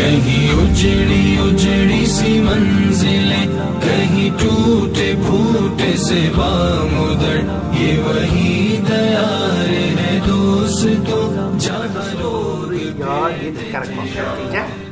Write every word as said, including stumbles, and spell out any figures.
कहीं उजड़ी उजड़ी सी मंजिलें, कहीं टूटे फूटे से बामुदर, ये वही दयार है दोस्तों जहाँ लोग